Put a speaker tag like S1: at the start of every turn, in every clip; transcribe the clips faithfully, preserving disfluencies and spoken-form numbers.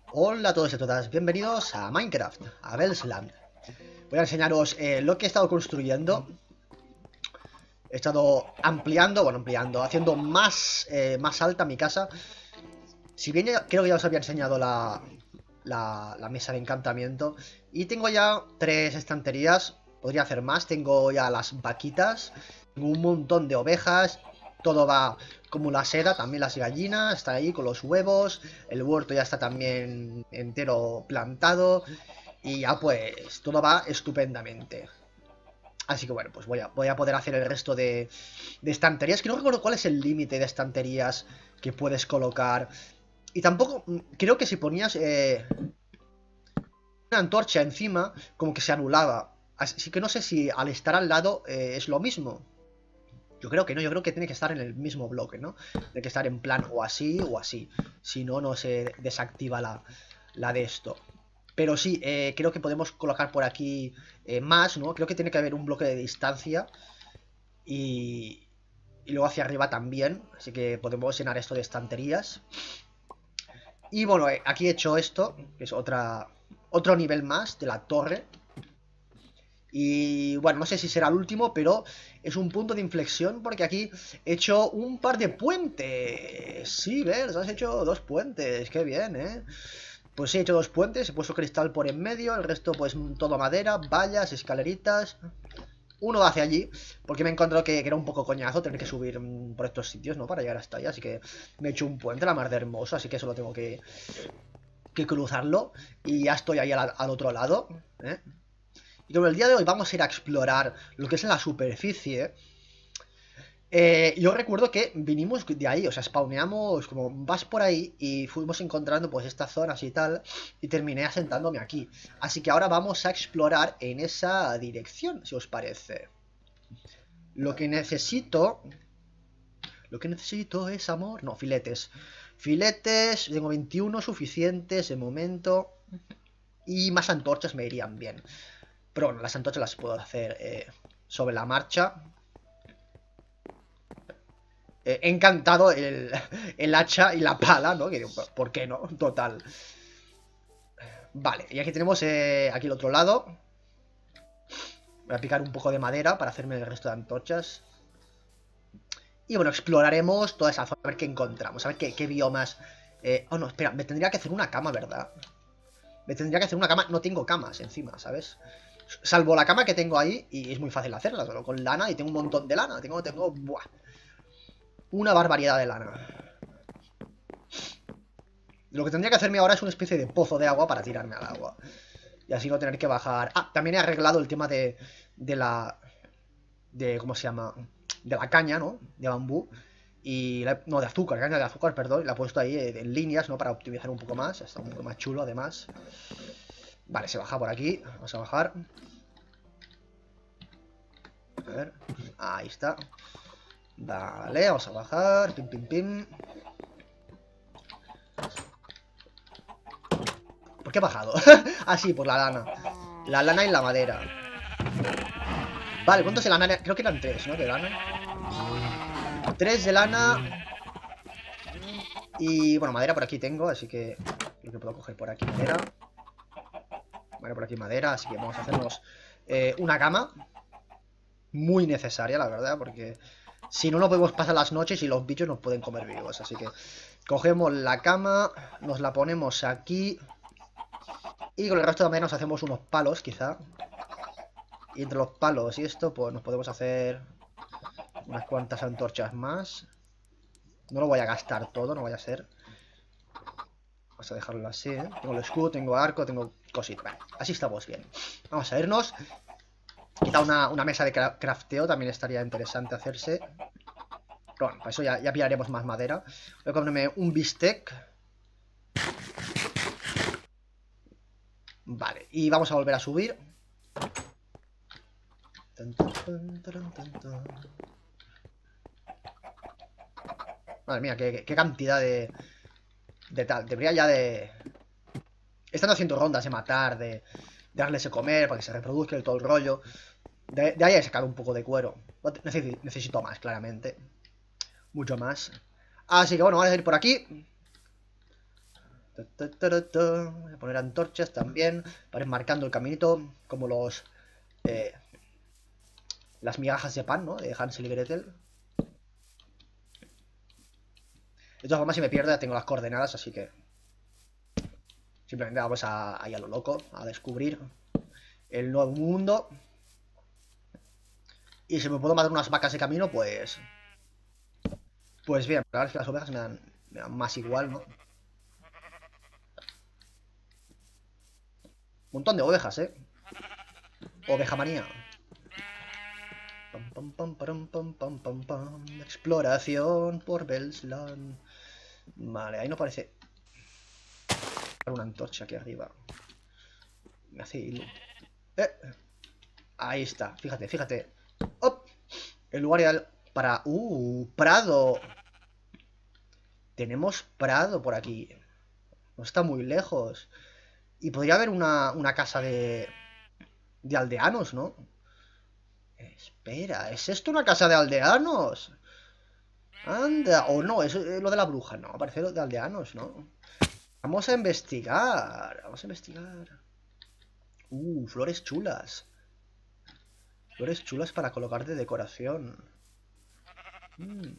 S1: Hola a todos y a todas, bienvenidos a Minecraft, a Bellsland. Voy a enseñaros eh, lo que he estado construyendo. He estado ampliando, bueno, ampliando, haciendo más, eh, más alta mi casa. Si bien ya, creo que ya os había enseñado la, la, la mesa de encantamiento. Y tengo ya tres estanterías, podría hacer más. Tengo ya las vaquitas, tengo un montón de ovejas. Todo va como la seda, también las gallinas, está ahí con los huevos. El huerto ya está también entero plantado. Y ya pues todo va estupendamente. Así que bueno, pues voy a, voy a poder hacer el resto de, de estanterías. Que no recuerdo cuál es el límite de estanterías que puedes colocar. Y tampoco, creo que si ponías eh, una antorcha encima, como que se anulaba. Así que no sé si al estar al lado eh, es lo mismo. Yo creo que no, yo creo que tiene que estar en el mismo bloque, ¿no? Tiene que estar en plan o así o así. Si no, no se desactiva la, la de esto. Pero sí, eh, creo que podemos colocar por aquí eh, más, ¿no? Creo que tiene que haber un bloque de distancia. Y, y luego hacia arriba también. Así que podemos llenar esto de estanterías. Y bueno, eh, aquí he hecho esto, que es otra, otro nivel más de la torre. Y bueno, no sé si será el último, pero es un punto de inflexión porque aquí he hecho un par de puentes. Sí, ¿ves? Has hecho dos puentes. Qué bien, ¿eh? Pues sí, he hecho dos puentes, he puesto cristal por en medio, el resto pues todo madera, vallas, escaleritas. Uno hacia allí, porque me he encontrado que, que era un poco coñazo tener que subir mm, por estos sitios, ¿no? Para llegar hasta allá, así que me he hecho un puente, la mar de hermoso, así que solo tengo que, que cruzarlo. Y ya estoy ahí al, al otro lado, ¿eh? Y como el día de hoy vamos a ir a explorar lo que es la superficie. Eh, yo recuerdo que vinimos de ahí, o sea, spawneamos, como vas por ahí y fuimos encontrando pues estas zonas y tal, y terminé asentándome aquí. Así que ahora vamos a explorar en esa dirección, si os parece. Lo que necesito... Lo que necesito es amor... No, filetes. Filetes, tengo veintiuno suficientes de momento. Y más antorchas me irían bien. Pero bueno, las antorchas las puedo hacer eh, sobre la marcha. Eh, he encantado el, el hacha y la pala, ¿no? Que, ¿por qué no? Total. Vale, y aquí tenemos eh, aquí el otro lado. Voy a picar un poco de madera para hacerme el resto de antorchas. Y bueno, exploraremos toda esa zona, a ver qué encontramos, a ver qué, qué biomas... Eh, oh, no, espera, me tendría que hacer una cama, ¿verdad? Me tendría que hacer una cama, no tengo camas encima, ¿sabes? Salvo la cama que tengo ahí, y es muy fácil hacerla, solo con lana, y tengo un montón de lana, tengo, tengo, buah, una barbaridad de lana. Lo que tendría que hacerme ahora es una especie de pozo de agua para tirarme al agua. Y así no tener que bajar... Ah, también he arreglado el tema de, de la... De, ¿cómo se llama? De la caña, ¿no? De bambú. Y la, no, de azúcar, caña de azúcar, perdón. La he puesto ahí en líneas, ¿no? Para optimizar un poco más. Está un poco más chulo, además. Vale, se baja por aquí. Vamos a bajar. A ver. Ahí está. Vale, vamos a bajar. Pim, pim, pim. ¿Por qué he bajado? Ah, sí, por la lana. La lana y la madera. Vale, ¿cuántos de lana? Creo que eran tres, ¿no? De lana. Tres de lana. Y bueno, madera por aquí tengo, así que creo que puedo coger por aquí madera. Vale, por aquí madera, así que vamos a hacernos eh, una cama. Muy necesaria, la verdad, porque si no, no podemos pasar las noches y los bichos nos pueden comer vivos. Así que cogemos la cama, nos la ponemos aquí. Y con el resto también nos hacemos unos palos, quizá. Y entre los palos y esto, pues nos podemos hacer unas cuantas antorchas más. No lo voy a gastar todo, no vaya a ser. Vamos a dejarlo así, ¿eh? Tengo el escudo, tengo arco, tengo cositas. Vale, así estamos bien. Vamos a irnos. Quizá una, una mesa de crafteo también estaría interesante hacerse. Pero bueno, para eso ya, ya pillaremos más madera. Voy a comerme un bistec. Vale, y vamos a volver a subir. Madre mía, qué, qué cantidad de... De tal, debería ya de... Están haciendo rondas de matar, de, de darles de comer para que se reproduzca y todo el rollo. De, de ahí he sacado un poco de cuero. Necesito, necesito más, claramente. Mucho más. Así que bueno, vamos a ir por aquí. Voy a poner antorchas también para ir marcando el caminito, como los eh, las migajas de pan, ¿no? De Hansel y Gretel. De todas formas, si me pierdo ya tengo las coordenadas, así que simplemente vamos a, a ir a lo loco, a descubrir el nuevo mundo. Y si me puedo matar unas vacas de camino, pues... Pues bien, la verdad es que las ovejas me dan, me dan más igual, ¿no? Un montón de ovejas, ¿eh? Oveja manía. Pam, pam, pam, pam, pam, pam, pam, pam. Exploración por Bellsland. Vale, ahí no parece... Una antorcha aquí arriba. Me hace hilo. Eh. Ahí está, fíjate, fíjate. ¡Op! El lugar ideal para... ¡Uh! ¡Prado! Tenemos prado por aquí. No está muy lejos. Y podría haber una, una casa de... De aldeanos, ¿no? Espera, ¿es esto una casa de aldeanos? Anda, o no, es lo de la bruja, no, parece lo de aldeanos, ¿no? Vamos a investigar, vamos a investigar. Uh, flores chulas. Flores chulas para colocar de decoración. Mm.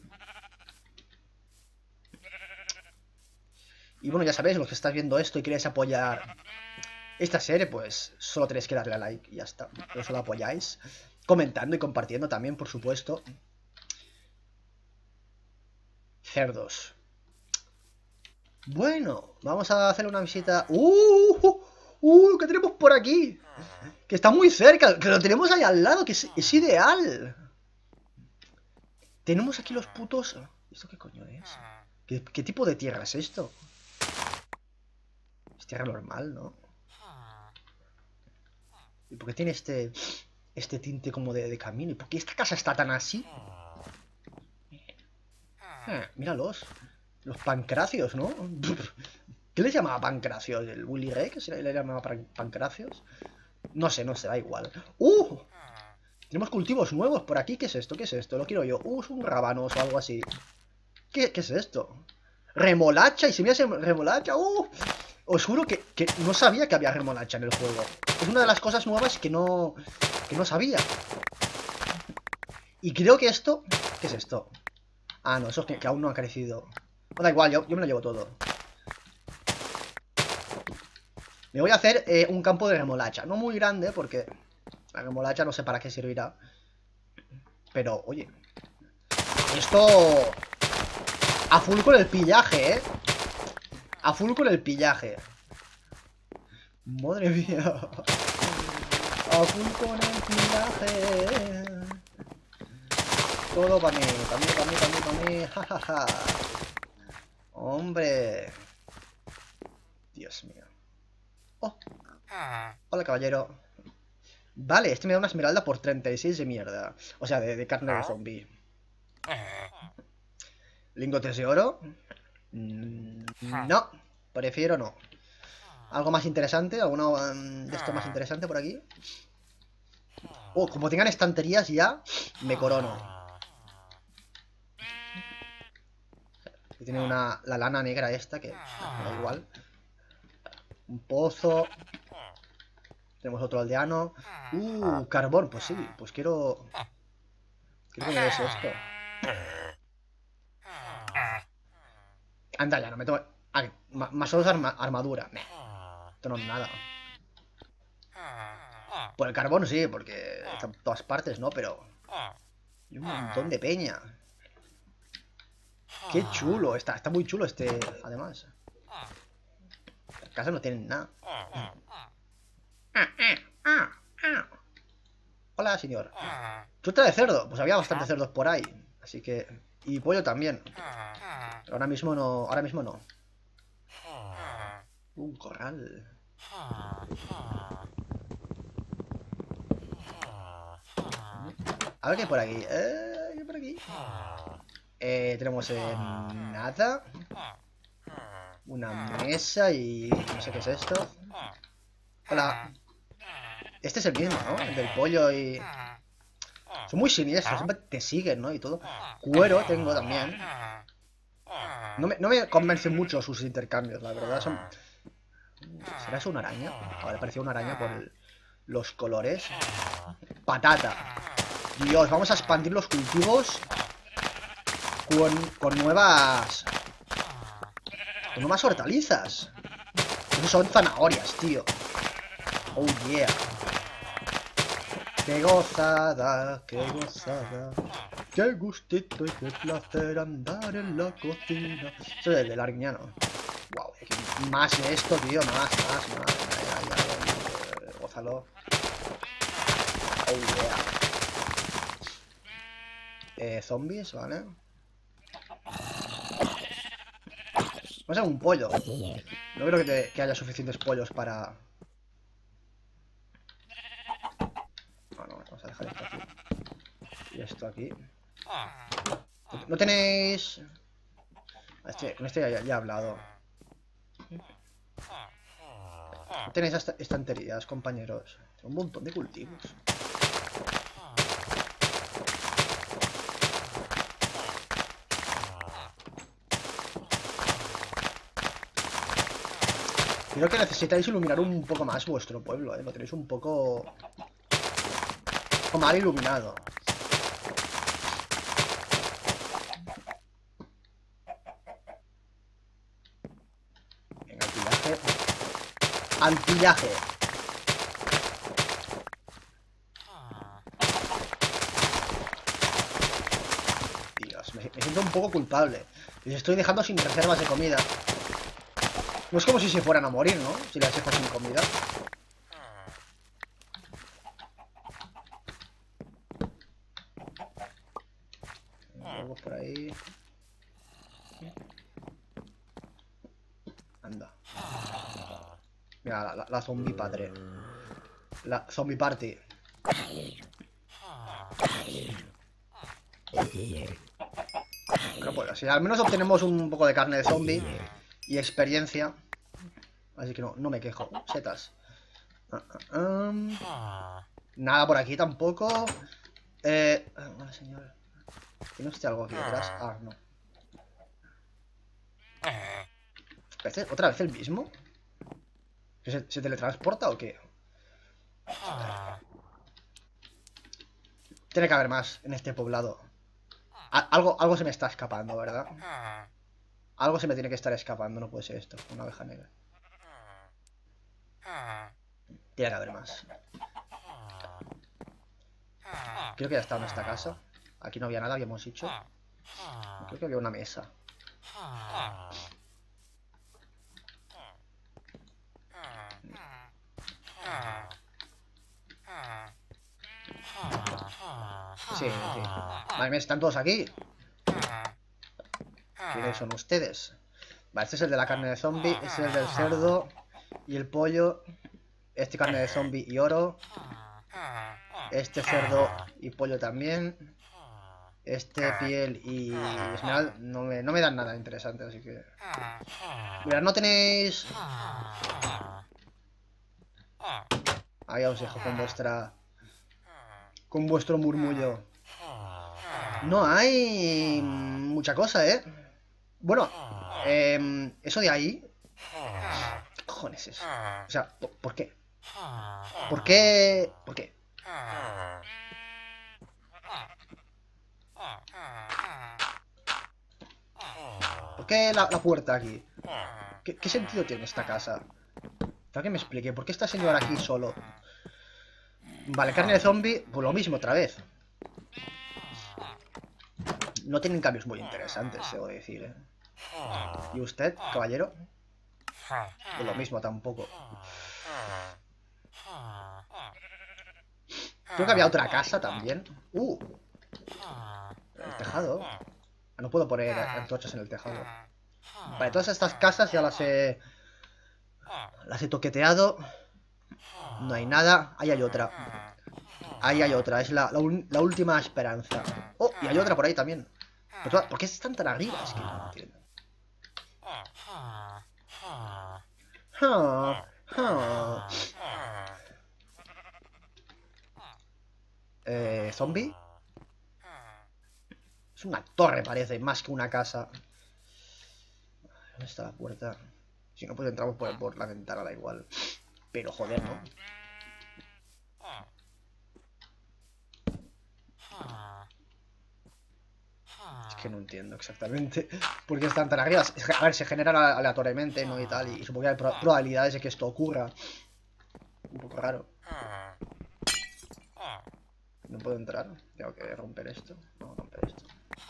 S1: Y bueno, ya sabéis, los que estáis viendo esto y queréis apoyar esta serie, pues solo tenéis que darle a like y ya está. Pero solo apoyáis, comentando y compartiendo también, por supuesto. Cerdos. Bueno, vamos a hacer una visita. ¡Uh! ¡Uh! ¡Uh! ¿Qué tenemos por aquí? Que está muy cerca, que lo tenemos ahí al lado, que es, es ideal. Tenemos aquí los putos... ¿Esto qué coño es? ¿Qué, qué tipo de tierra es esto? Es tierra normal, ¿no? ¿Y por qué tiene este... Este tinte como de, de camino? ¿Y por qué esta casa está tan así? Eh, míralos. Los pancracios, ¿no? ¿Qué les llamaba pancracios? ¿El Willy Ray? ¿Qué le llamaba pancracios? No sé, no sé, da igual. ¡Uh! Tenemos cultivos nuevos por aquí. ¿Qué es esto? ¿Qué es esto? Lo quiero yo. Uh, es un rábanos o algo así. ¿Qué, qué es esto? Remolacha. Y si me hace remolacha. ¡Uh! Os juro que, que no sabía que había remolacha en el juego. Es una de las cosas nuevas que no... Que no sabía. Y creo que esto... ¿Qué es esto? Ah, no, eso es que, que aún no ha crecido. No, da igual, yo, yo me lo llevo todo. Me voy a hacer eh, un campo de remolacha. No muy grande, porque la remolacha no sé para qué servirá. Pero, oye, esto... A full con el pillaje, ¿eh? A full con el pillaje. Madre mía. A full con el pillaje. Todo para mí, para mí, para mí, para mí, para mí. Ja, ja, ja. Hombre. Dios mío. Oh. Hola, caballero. Vale, este me da una esmeralda por treinta y seis de mierda. O sea, de, de carne de zombie. ¿Lingotes de oro? No, prefiero no. ¿Algo más interesante? ¿Alguno um, de esto más interesante por aquí? Oh, como tengan estanterías ya, me corono. Aquí tiene una, la lana negra esta, que da igual. Un pozo. Tenemos otro aldeano. Uh, carbón, pues sí, pues quiero... Quiero que me des esto. Anda, ya, no me tomo... Ah, más solo arma, armadura. Meh. Esto no es nada. Por el carbón sí, porque está en todas partes, ¿no? Pero... Hay un montón de peña. Qué chulo. Está, está muy chulo este, además. Las casas no tienen nada. Hola, señor. Fruta de cerdo. Pues había bastantes cerdos por ahí. Así que... Y pollo también. Pero ahora mismo no. Ahora mismo no. Un corral. A ver qué hay por aquí. Eh, ¿qué hay por aquí? Eh, tenemos eh, nada. Una mesa y... No sé qué es esto. Hola. Este es el mismo, ¿no? El del pollo y... Son muy siniestros, siempre te siguen, ¿no? Y todo. Cuero tengo también. No me, no me convencen mucho sus intercambios, la verdad. Son... ¿Será eso una araña? Vale, parecía una araña por el... los colores. Patata. Dios, vamos a expandir los cultivos con, con nuevas... Con nuevas hortalizas. Esos son zanahorias, tío. Oh, yeah. Qué gozada, qué gozada. Qué gustito y qué placer andar en la cocina. Eso es del Arguiñano. Wow, más de esto, tío, más, más, más. Ay, ay, ay, ay, gózalo. Oh, yeah. Eh, zombies, ¿vale? Vamos a un pollo. No creo que, te, que haya suficientes pollos para... Bueno, vamos a dejar esto aquí. Y esto aquí. No tenéis... Este, con este ya, ya he hablado. No tenéis est estanterías, compañeros. Tengo un montón de cultivos. Creo que necesitáis iluminar un poco más vuestro pueblo, ¿eh? Lo tenéis un poco... Un poco mal iluminado. Venga, el pillaje. ¡Al pillaje! Dios, me, me siento un poco culpable. Les estoy dejando sin reservas de comida. No es como si se fueran a morir, ¿no? Si las dejo sin comida. Algo por ahí. Anda. Mira, la, la, la zombie padre. La zombie party. Bueno, pues así al menos obtenemos un poco de carne de zombie y experiencia. Así que no, no me quejo. Setas. Uh, uh, um. Nada por aquí tampoco. Eh. Hola, señor. ¿Tiene usted algo aquí detrás? Ah, no. ¿Este, ¿Otra vez el mismo? ¿Se, ¿Se teletransporta o qué? Tiene que haber más en este poblado. A algo, algo se me está escapando, ¿verdad? Algo se me tiene que estar escapando, no puede ser esto. Una oveja negra. Tiene que haber más. Creo que ya estaba en esta casa. Aquí no había nada, habíamos dicho. Creo que había una mesa. Sí, sí. Vale, están todos aquí. ¿Quiénes son ustedes? Vale, este es el de la carne de zombie. Este es el del cerdo y el pollo. Este carne de zombie y oro. Este cerdo y pollo también. Este piel y esmeralda no me, no me dan nada interesante, así que... Mira, no tenéis... Ahí os dejo con vuestra... Con vuestro murmullo. No hay... mucha cosa, ¿eh? Bueno, eh, eso de ahí... ¿Qué cojones es eso? O sea, ¿por, ¿por qué? ¿Por qué? ¿Por qué? ¿Por qué la, la puerta aquí? ¿Qué, ¿Qué sentido tiene esta casa? Para que me explique, ¿por qué está señor aquí solo? Vale, carne de zombie, pues lo mismo otra vez. No tienen cambios muy interesantes, debo decir, ¿eh? ¿Y usted, caballero? Pues lo mismo tampoco. Creo que había otra casa también. Uh, el tejado. Ah, no puedo poner antorchas en el tejado. Vale, todas estas casas ya las he... Las he toqueteado. No hay nada. Ahí hay otra. Ahí hay otra. Es la, la, la última esperanza. Oh, y hay otra por ahí también. Pero, ¿por qué están tan arriba? Es que no entiendo. Oh, oh. Eh, ¿zombie? Es una torre, parece, más que una casa. ¿Dónde está la puerta? Si no, pues entramos por, por la ventana, da igual. Pero joder, ¿no? Es que no entiendo exactamente por qué están tan arriba. A ver, se generan aleatoriamente, ¿no? Y tal. Y supongo que hay pro probabilidades de que esto ocurra. Un poco raro. No puedo entrar. Tengo que romper esto. No, romper esto.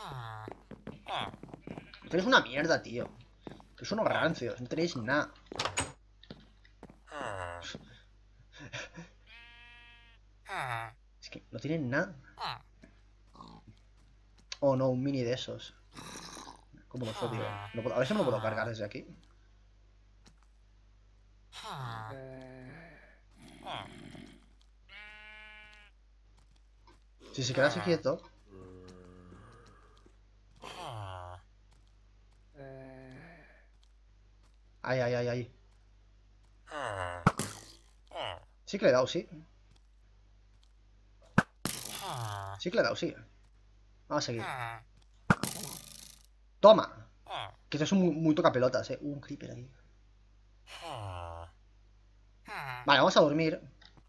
S1: No tenéis una mierda, tío. Que son unos rancios. No tenéis nada. Es que no tienen nada. Oh, no, un mini de esos. ¿Cómo los odio? No puedo, a ver si me lo puedo cargar desde aquí. Si se quedase quieto. Ay, ay, ay, ay. Sí que le he dado, sí. Sí que le he dado, sí. Vamos a seguir. ¡Toma! Que esto es un muy toca pelotas, eh. Uh, un creeper ahí. Vale, vamos a dormir.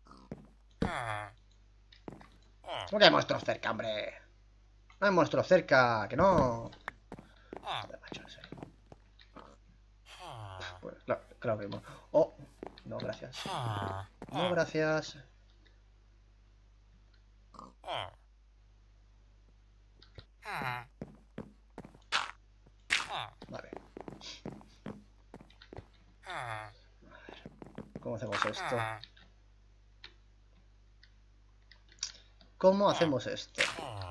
S1: ¿Cómo que hay monstruos cerca, hombre? No hay monstruos cerca, que no. Joder, macho, no sé. Pues, claro, claro que no. Oh, no, gracias. No, gracias. Vale. ¿Cómo hacemos esto? ¿Cómo hacemos esto?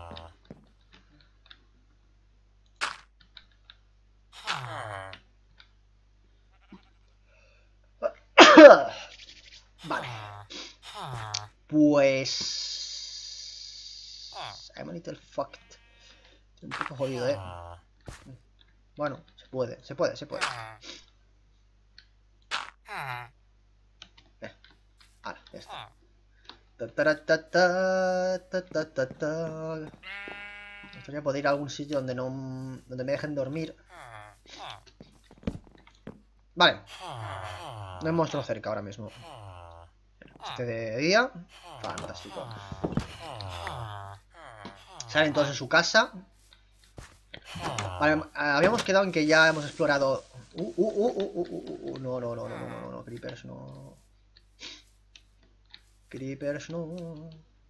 S1: Vale. Pues... I'm a little fucked. Estoy un poco jodido, eh. Bueno, se puede, se puede, se puede. Eh, ahora, ya está. Ta, ta, ta, ta, ta, ta, ta, ta. Me gustaría poder ir a algún sitio donde no... donde me dejen dormir. Vale. No hay monstruo cerca ahora mismo. Este de día. Fantástico. Salen todos en su casa. Vale, habíamos quedado en que ya hemos explorado... Uh, uh, uh, uh, uh, uh, uh. No, no, no, no, no, no, no, Creepers no. Creepers no.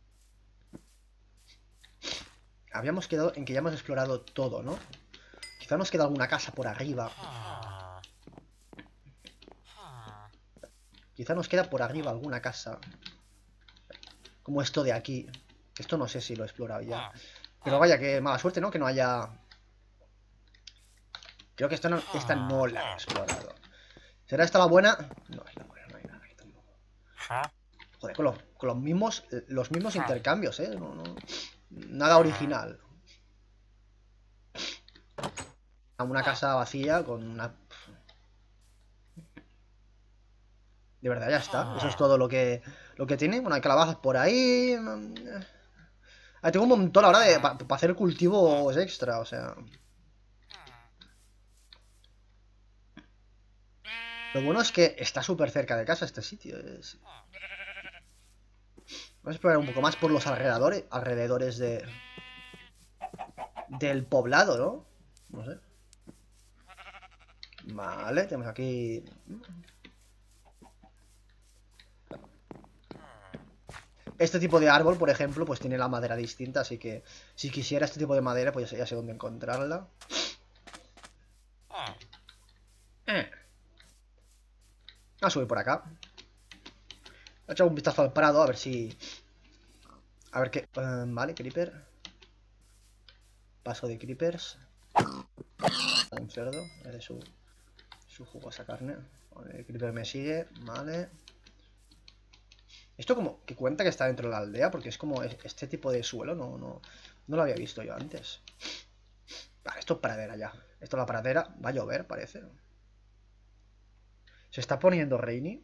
S1: Habíamos quedado en que ya hemos explorado todo, ¿no? Quizá nos queda alguna casa por arriba. Quizá nos queda por arriba alguna casa. Como esto de aquí. Esto no sé si lo he explorado ya. Pero vaya, que mala suerte, ¿no? Que no haya... Creo que esta no, esta no la he explorado. ¿Será esta la buena? No es la buena, no hay nada aquí tampoco. Joder, con los, con los mismos los mismos intercambios, ¿eh? No, no, nada original. Una casa vacía con una... De verdad, ya está. Eso es todo lo que lo que tiene. Bueno, hay calabazas por ahí. Ah, tengo un montón ahora de para pa hacer cultivos extra, o sea... Lo bueno es que está súper cerca de casa este sitio. Es... Vamos a explorar un poco más por los alrededores, alrededores de... del poblado, ¿no? No sé. Vale, tenemos aquí... Este tipo de árbol, por ejemplo, pues tiene la madera distinta, así que si quisiera este tipo de madera, pues ya sé dónde encontrarla. Eh. Vamos a subir por acá. He echado un vistazo al prado, a ver si... A ver qué... Uh, vale, creeper. Paso de creepers. Un cerdo. Vale, su, su jugosa carne. Vale, el creeper me sigue. Vale. Esto como que cuenta que está dentro de la aldea, porque es como este tipo de suelo, no, no, no lo había visto yo antes. Vale, esto es pradera ya. Esto es la pradera. Va a llover, parece. Se está poniendo rainy.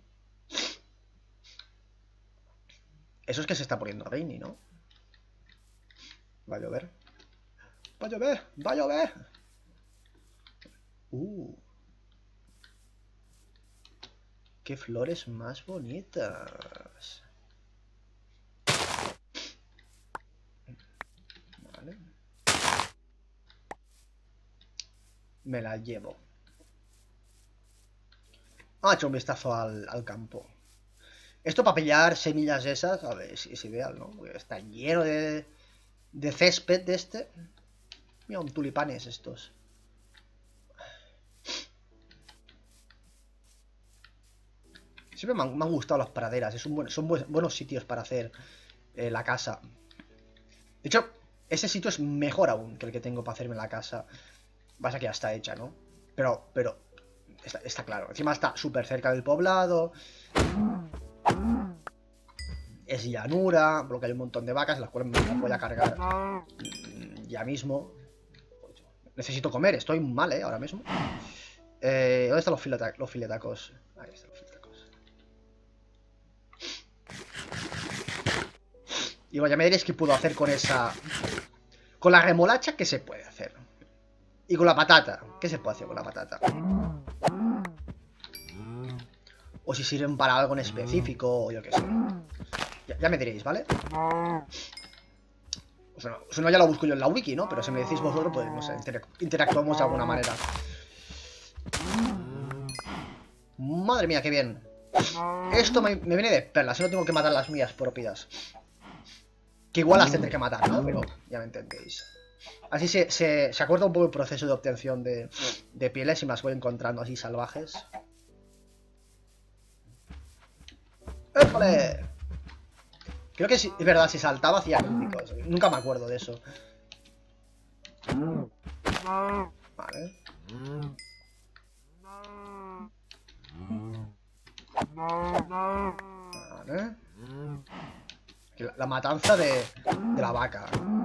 S1: Eso es que se está poniendo rainy, ¿no? Va a llover. Va a llover, va a llover. Uh. qué flores más bonitas. Vale. Me la llevo. Ah, he hecho un vistazo al, al campo. Esto para pillar semillas esas, a ver, es, es ideal, ¿no? Porque está lleno de, de césped de este. Mira, un tulipanes estos. Siempre me han, me han gustado las praderas, es un buen, son buen, buenos sitios para hacer eh, la casa. De hecho, ese sitio es mejor aún que el que tengo para hacerme la casa. Pasa que ya está hecha, ¿no? Pero, pero, está, está claro. Encima está súper cerca del poblado. Es llanura, por lo que hay un montón de vacas, las cuales me las voy a cargar ya mismo. Necesito comer, estoy mal, ¿eh? Ahora mismo. Eh, ¿Dónde están los, fileta los filetacos? Ahí están los filetacos. Y bueno, ya me diréis qué puedo hacer con esa... Con la remolacha, ¿qué se puede hacer? Y con la patata, ¿qué se puede hacer con la patata? O si sirven para algo en específico, o yo qué sé. Ya, ya me diréis, ¿vale? O sea, si no, ya lo busco yo en la wiki, ¿no? Pero si me decís vosotros, pues, no sé, interactuamos de alguna manera. Madre mía, qué bien. Esto me, me viene de perlas, si no tengo que matar las mías propias. Que igual las tendré que matar, ¿no? Pero ya me entendéis. Así se, se, se acorta un poco el proceso de obtención de, de pieles y me las voy encontrando así salvajes. ¡Épale! Creo que sí, es verdad, si saltaba hacía críticos. Nunca me acuerdo de eso. Vale. Vale. La, la matanza de, de la vaca.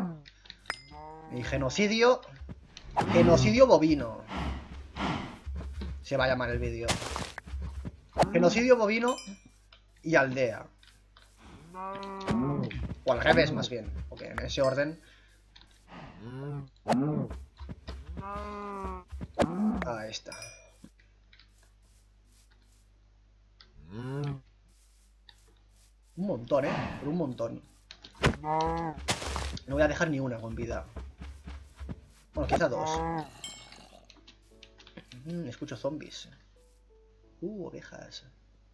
S1: Y genocidio. Genocidio bovino. Se va a llamar el vídeo. Genocidio bovino y aldea. O al revés, más bien. Ok, en ese orden. Ahí está. Un montón, eh. Pero un montón. No voy a dejar ni una con vida. Bueno, quizá dos. Mm, escucho zombies. Uh, ovejas.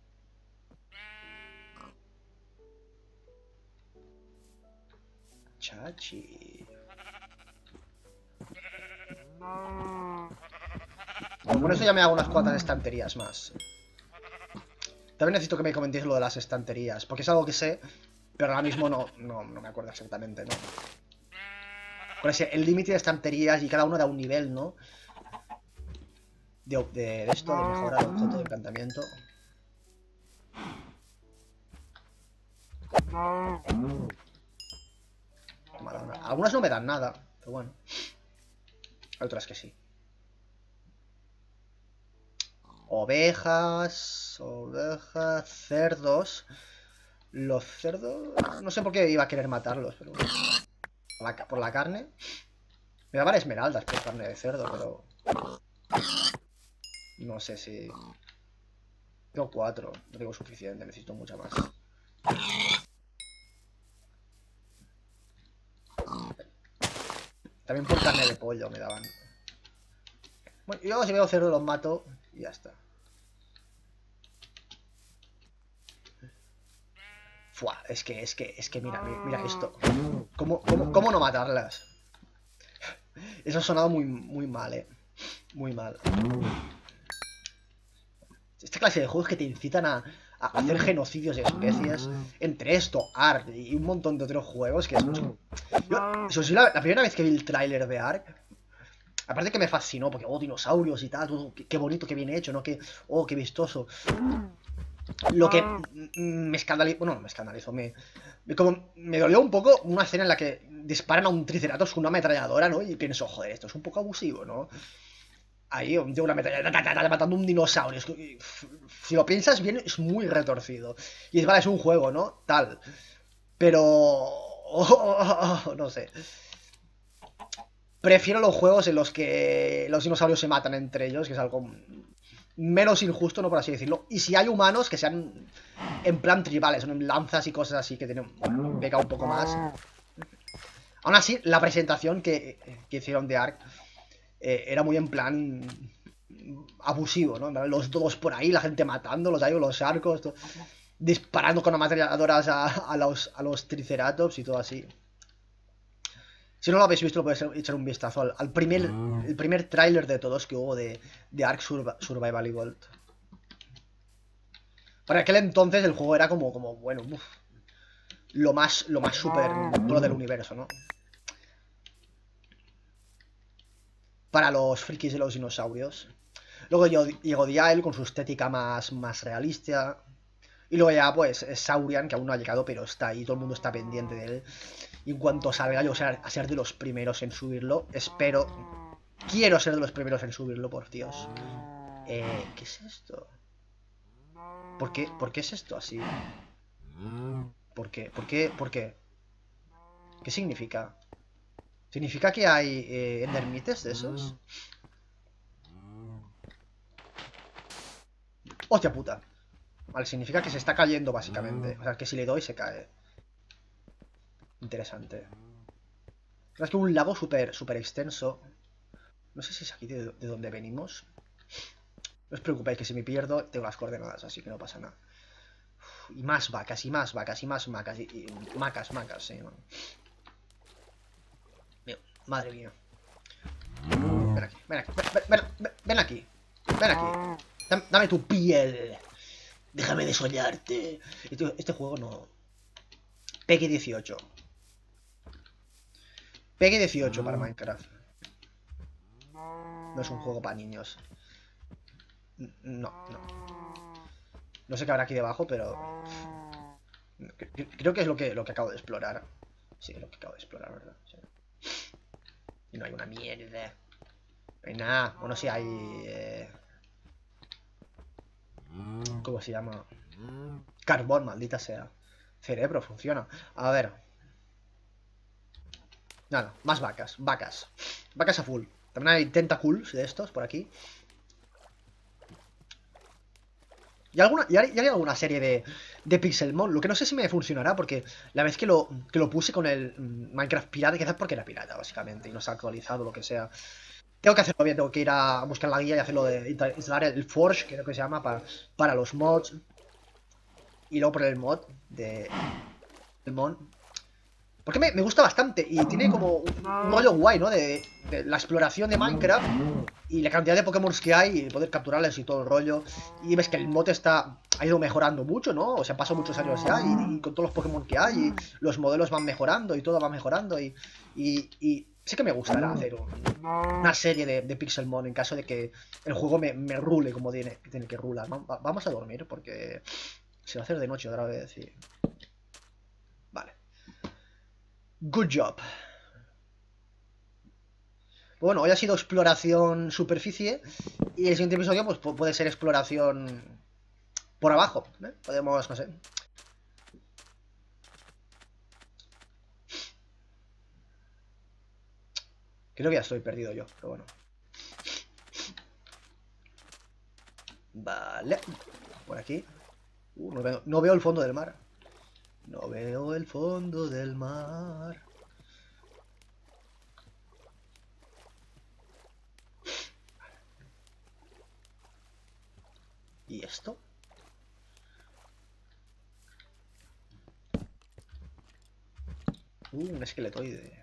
S1: Chachi. Bueno, con eso ya me hago unas cuantas estanterías más. También necesito que me comentéis lo de las estanterías, porque es algo que sé, pero ahora mismo no, no, no me acuerdo exactamente, ¿no? Con ese, el límite de estanterías y cada uno da un nivel, ¿no? De, de, de esto, de mejora de objeto de encantamiento. Algunas no me dan nada, pero bueno. Otras que sí. Ovejas, ovejas, cerdos. Los cerdos... No sé por qué iba a querer matarlos, pero... Por la, por la carne. Me daban esmeraldas por carne de cerdo, pero... No sé si... Tengo cuatro, no tengo suficiente, necesito mucha más. También por carne de pollo me daban. Bueno, yo si veo cerdo los mato y ya está. Fua, es que, es que, es que mira, mira esto. ¿Cómo, cómo, cómo no matarlas? Eso ha sonado muy, muy mal, eh. Muy mal. Esta clase de juegos que te incitan a, a hacer genocidios de especies. Entre esto, Ark y un montón de otros juegos que es... Yo, eso sí, la, la primera vez que vi el tráiler de Ark, aparte que me fascinó, porque, oh, dinosaurios y tal, todo, qué, qué bonito, qué bien hecho, ¿no? Que, oh, qué vistoso. Lo que me escandalizó, bueno, no me escandalizó, me, me, como, me dolió un poco una escena en la que disparan a un triceratops con una ametralladora, ¿no? Y pienso, joder, esto es un poco abusivo, ¿no? Ahí, de una ametralladora matando un dinosaurio. Es que, si lo piensas bien, es muy retorcido. Y es, vale, es un juego, ¿no? Tal. Pero... Oh, oh, oh, oh, no sé. Prefiero los juegos en los que los dinosaurios se matan entre ellos, que es algo menos injusto, no por así decirlo. Y si hay humanos que sean en plan tribales, son en lanzas y cosas así que tienen pega un poco más. Aún así, la presentación que, que hicieron de Ark eh, era muy en plan abusivo, ¿no? Los dos por ahí, la gente matándolos ahí, los arcos, todo, disparando con ametralladoras a, a, los, a los triceratops y todo así. Si no lo habéis visto, lo podéis echar un vistazo al, al primer, el primer tráiler de todos que hubo de, de Ark Survival Evolved. Para aquel entonces el juego era como, como bueno, uf, lo más, lo más super pro del universo, ¿no? Para los frikis de los dinosaurios. Luego llegó Dial con su estética más, más realista. Y luego ya, pues, Saurian, que aún no ha llegado, pero está ahí, todo el mundo está pendiente de él. Y en cuanto salga, yo voy a ser de los primeros en subirlo. Espero. Quiero ser de los primeros en subirlo, por Dios. Eh, ¿qué es esto? ¿Por qué? ¿Por qué es esto así? ¿Por qué? ¿Por qué? ¿Por qué? ¿Qué significa? ¿Significa que hay eh, endermites de esos? ¡Hostia puta! Vale, significa que se está cayendo, básicamente. O sea, que si le doy, se cae. Interesante. Es que un lago súper súper extenso. No sé si es aquí de, de donde venimos. No os preocupéis, que si me pierdo, tengo las coordenadas, así que no pasa nada. Uf, y más vacas, y más vacas, y más macas. Y, y macas, macas, sí. Man. Madre mía. Ven aquí, ven aquí, ven, ven, ven, ven aquí. Ven aquí. Dame, dame tu piel. Déjame desollarte. Este, este juego no. Peggy dieciocho. Peggy dieciocho para Minecraft. No es un juego para niños. No, no. No sé qué habrá aquí debajo, pero... Creo que es lo que, lo que acabo de explorar. Sí, es lo que acabo de explorar, ¿verdad? Sí. Y no hay una mierda. No hay nada. Bueno, sí hay... Eh... ¿Cómo se llama? Carbón, maldita sea. Cerebro, funciona. A ver. Nada, más vacas. Vacas. Vacas a full. También hay tentacles de estos por aquí. Y, alguna, y, hay, y hay alguna serie de, de Pixelmon. Lo que no sé si me funcionará, porque la vez que lo, que lo puse con el Minecraft pirata, quizás porque era pirata, básicamente, y no se ha actualizado, lo que sea. Tengo que hacerlo bien, tengo que ir a buscar la guía y hacerlo de instalar el Forge, creo que se llama, para, para los mods. Y luego poner el mod de... El mod. Porque me, me gusta bastante y tiene como un, un rollo guay, ¿no? De, de la exploración de Minecraft y la cantidad de Pokémon que hay y poder capturarles y todo el rollo. Y ves que el mod está ha ido mejorando mucho, ¿no? O sea, han pasado muchos años ya y, y con todos los Pokémon que hay y los modelos van mejorando y todo va mejorando y, y, y sí que me gustará hacer un, una serie de, de Pixelmon en caso de que el juego me, me rule como tiene, tiene que rular. Va, vamos a dormir porque se va a hacer de noche otra vez y... Vale. Good job. Bueno, hoy ha sido exploración superficie y el siguiente episodio pues puede ser exploración por abajo, ¿eh? Podemos, no sé. Creo que ya estoy perdido yo, pero bueno. Vale. Por aquí. Uh, no veo, no veo el fondo del mar. No veo el fondo del mar. ¿Y esto? Uh, un esqueletoide.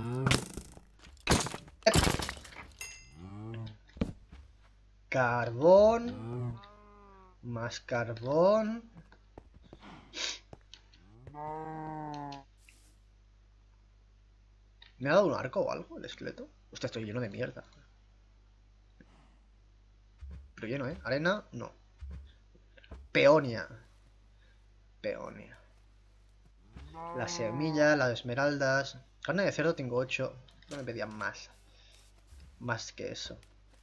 S1: Carbón. Más carbón. ¿Me ha dado un arco o algo el esqueleto? Hostia, estoy lleno de mierda. Pero lleno, ¿eh? Arena, no. Peonia. Peonia. La semilla, las esmeraldas. Carne de cerdo tengo ocho. No me pedían más. Más que eso.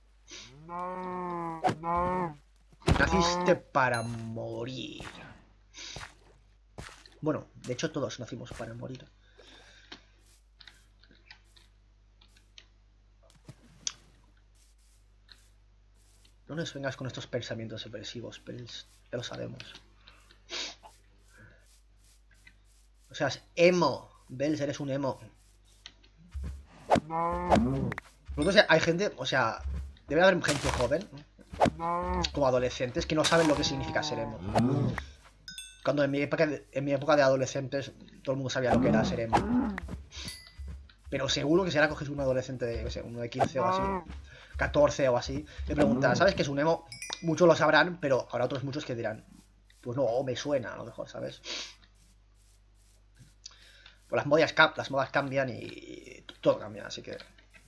S1: Naciste para morir. Bueno, de hecho todos nacimos para morir. No nos vengas con estos pensamientos subversivos, Pels. Ya lo sabemos. O sea, es emo. Bells, eres un emo. Entonces, hay gente, o sea, debe haber gente joven, como adolescentes, que no saben lo que significa ser emo. Cuando en mi época de, en mi época de adolescentes, todo el mundo sabía lo que era ser emo. Pero seguro que si ahora coges un adolescente de, no sé, uno de quince o así, catorce o así, le preguntas, ¿sabes qué es un emo? Muchos lo sabrán, pero habrá otros muchos que dirán, pues no, me suena a lo mejor, ¿sabes? Pues las modas, las modas cambian y todo cambia, así que...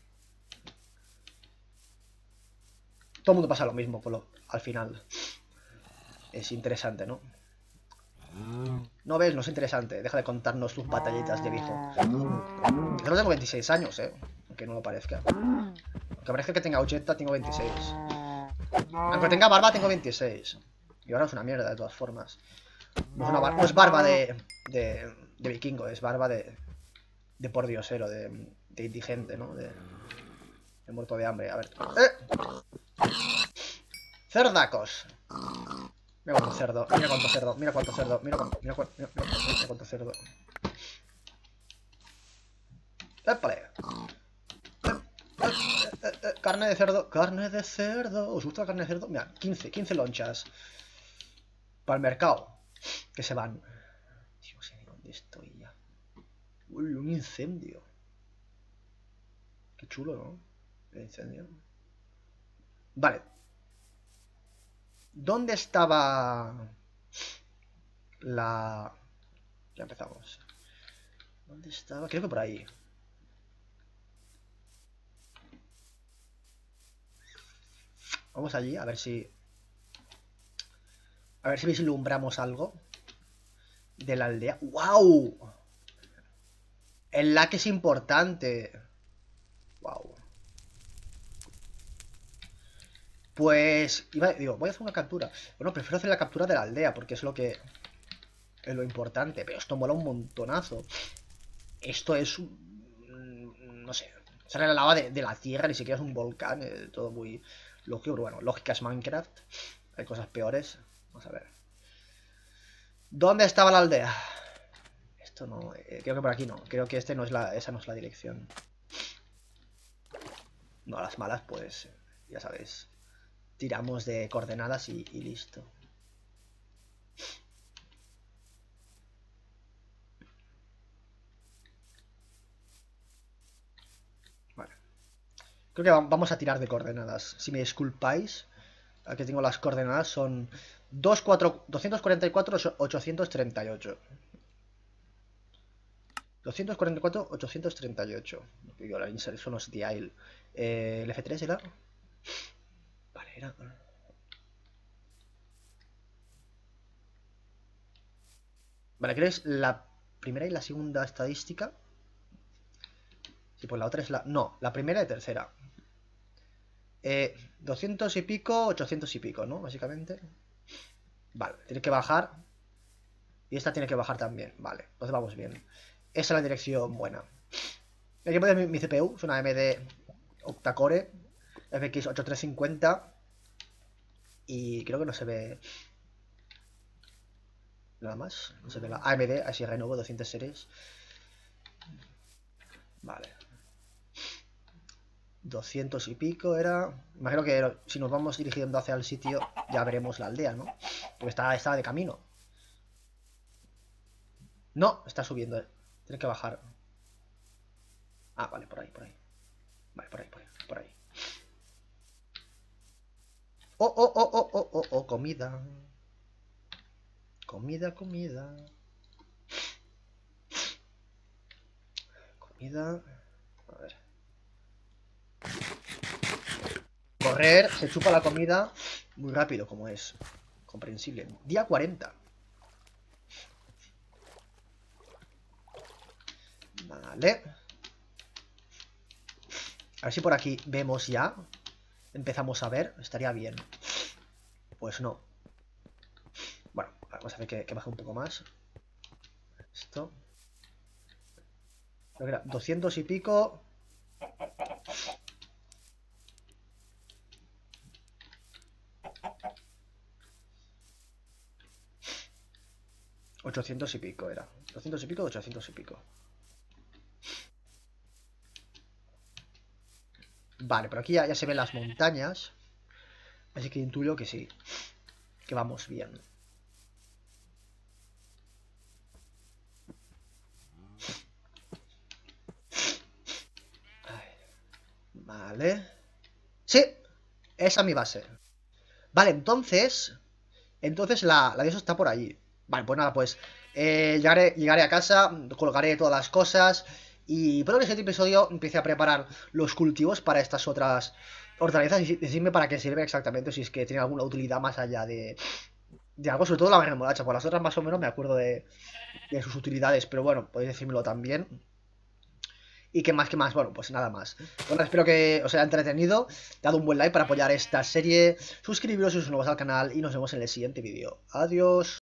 S1: Todo el mundo pasa lo mismo, por lo, al final. Es interesante, ¿no? No ves, no es interesante. Deja de contarnos tus batallitas de viejo. Yo no tengo veintiséis años, ¿eh? Aunque no lo parezca. Aunque parezca que tenga ochenta, tengo veintiséis. Aunque tenga barba, tengo veintiséis. Y ahora es una mierda, de todas formas. No es, una bar no es barba de, de, de vikingo, es barba de, de pordiosero, de, de indigente, ¿no? De, de muerto de hambre. A ver. ¡Eh! ¡Cerdacos! Mira cuánto cerdo, mira cuánto cerdo, mira cuánto cerdo, mira cuánto, mira cuánto, mira, mira, mira cuánto cerdo. ¡Épale! Eh, eh, eh, eh, carne de cerdo, carne de cerdo. ¿Os gusta la carne de cerdo? Mira, quince, quince lonchas. Para el mercado. Que se van. Dios, no sé ni dónde estoy ya. Uy, un incendio. Qué chulo, ¿no? El incendio. Vale. ¿Dónde estaba la... Ya empezamos. ¿Dónde estaba? Creo que por ahí. Vamos allí, a ver si... A ver si vislumbramos algo de la aldea. ¡Wow! El lag es importante. ¡Wow! Pues... Iba, digo, voy a hacer una captura. Bueno, prefiero hacer la captura de la aldea porque es lo que... Es lo importante. Pero esto mola un montonazo. Esto es un... No sé. Sale la lava de, de la tierra, ni siquiera es un volcán. Eh, todo muy lógico. Pero bueno, lógica es Minecraft. Hay cosas peores. Vamos a ver. ¿Dónde estaba la aldea? Esto no... Eh, creo que por aquí no. Creo que este no es la... Esa no es la dirección. No, las malas, pues... Ya sabéis. Tiramos de coordenadas y, y listo. Vale. Creo que vamos a tirar de coordenadas. Si me disculpáis, aquí tengo las coordenadas. Son doscientos cuarenta y cuatro, ochocientos treinta y ocho. doscientos cuarenta y cuatro, ochocientos treinta y ocho. Eso no es dial. Eh, ¿El F tres era? Vale, era... Vale, creo que es la primera y la segunda estadística. Sí, pues la otra es la... No, la primera y tercera. Eh, doscientos y pico, ochocientos y pico, ¿no? Básicamente. Vale, tiene que bajar. Y esta tiene que bajar también. Vale, entonces vamos bien. Esa es la dirección buena. El equipo de mi, mi C P U es una A M D octa-core F X ochenta y tres cincuenta. Y creo que no se ve nada más. No se ve la A M D, así Renovo doscientos series. Vale. doscientos y pico era... Imagino que si nos vamos dirigiendo hacia el sitio ya veremos la aldea, ¿no? Porque está, está de camino. No, está subiendo. Tiene que bajar. Ah, vale, por ahí, por ahí. Vale, por ahí, por ahí, por ahí. Oh, oh, oh, oh, oh, oh, oh, comida. Comida, comida. Comida. A ver. Correr, se chupa la comida muy rápido, como es comprensible. Día cuarenta. Vale. A ver si por aquí vemos ya. Empezamos a ver. Estaría bien. Pues no. Bueno, vamos a ver que, que baje un poco más. Esto. Creo que era doscientos y pico. ochocientos y pico era. ochocientos y pico, ochocientos y pico. Vale, pero aquí ya, ya se ven las montañas. Así que intuyo que sí. Que vamos bien. Vale. Sí, esa es mi base. Vale, entonces... Entonces la, la de eso está por allí. Vale, pues nada, pues... Eh, llegaré, llegaré a casa, colgaré todas las cosas... Y espero que en este episodio empiece a preparar los cultivos para estas otras hortalizas y decirme para qué sirve exactamente, si es que tiene alguna utilidad más allá de, de algo, sobre todo la remolacha, por las otras más o menos me acuerdo de, de sus utilidades, pero bueno, podéis decírmelo también. Y qué más, qué más, bueno, pues nada más. Bueno, espero que os haya entretenido, dad un buen like para apoyar esta serie, suscribiros si sois nuevos al canal y nos vemos en el siguiente vídeo. Adiós.